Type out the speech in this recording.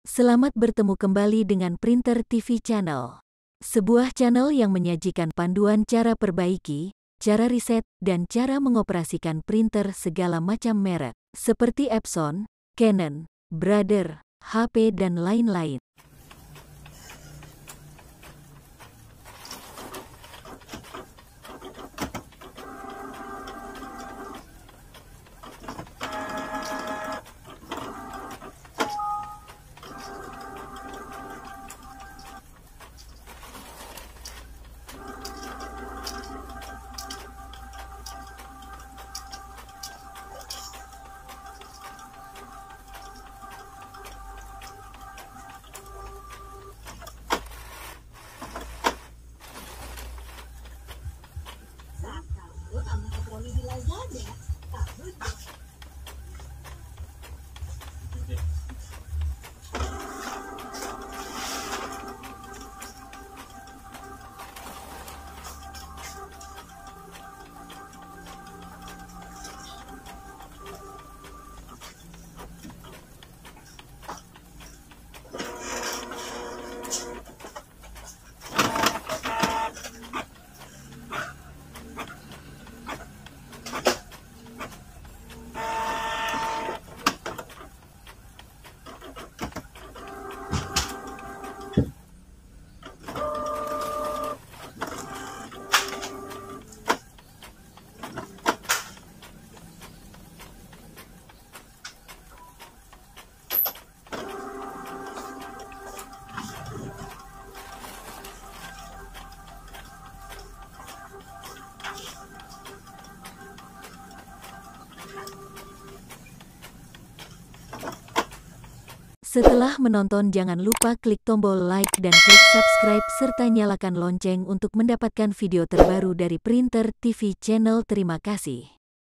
Selamat bertemu kembali dengan Printer TV Channel. Sebuah channel yang menyajikan panduan cara perbaiki, cara riset, dan cara mengoperasikan printer segala macam merek, seperti Epson, Canon, Brother, HP, dan lain-lain. Setelah menonton, jangan lupa klik tombol like dan klik subscribe serta nyalakan lonceng untuk mendapatkan video terbaru dari Printer TV Channel. Terima kasih.